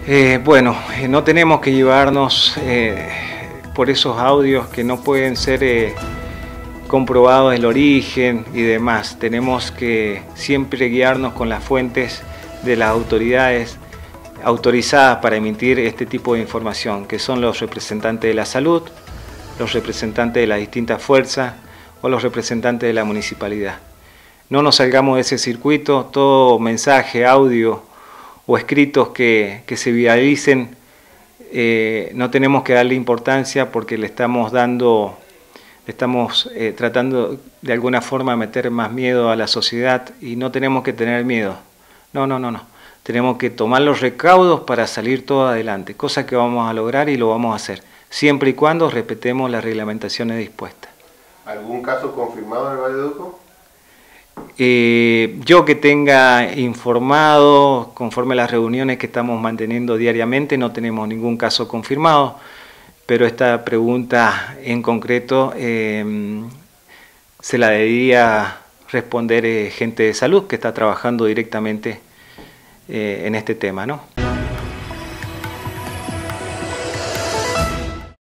No tenemos que llevarnos por esos audios que no pueden ser comprobados el origen y demás. Tenemos que siempre guiarnos con las fuentes de las autoridades autorizadas para emitir este tipo de información, que son los representantes de la salud, los representantes de las distintas fuerzas o los representantes de la municipalidad. No nos salgamos de ese circuito. Todo mensaje, audio o escritos que se viralicen, no tenemos que darle importancia porque le estamos tratando de alguna forma meter más miedo a la sociedad, y no tenemos que tener miedo. No. Tenemos que tomar los recaudos para salir todo adelante, cosa que vamos a lograr y lo vamos a hacer, siempre y cuando respetemos las reglamentaciones dispuestas. ¿Algún caso confirmado en el Valle de Uco? Yo que tenga informado, conforme a las reuniones que estamos manteniendo diariamente, no tenemos ningún caso confirmado, pero esta pregunta en concreto se la debería responder gente de salud que está trabajando directamente en este tema, ¿no?